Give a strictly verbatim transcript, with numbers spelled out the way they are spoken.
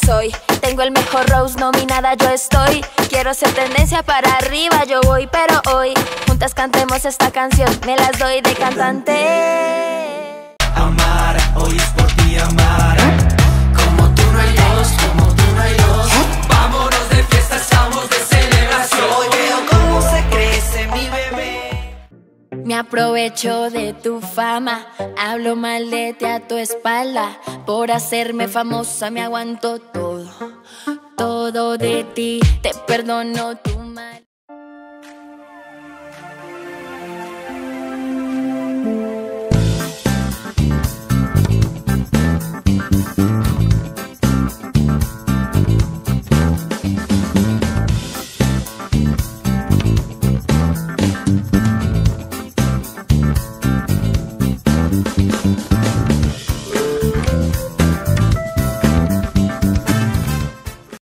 soy. Tengo el mejor Rose, nominada yo estoy. Quiero ser tendencia para arriba, yo voy, pero hoy juntas cantemos esta canción, me las doy de cantante. Amar, hoy es por ti amar. Como tú no hay dos, como tú no hay dos. Vámonos de fiesta, estamos de celebración. Hoy veo cómo se crece mi bebé. Me aprovecho de tu fama, hablo mal de ti a tu espalda. Por hacerme famosa me aguanto todo, todo de ti. Te perdono tu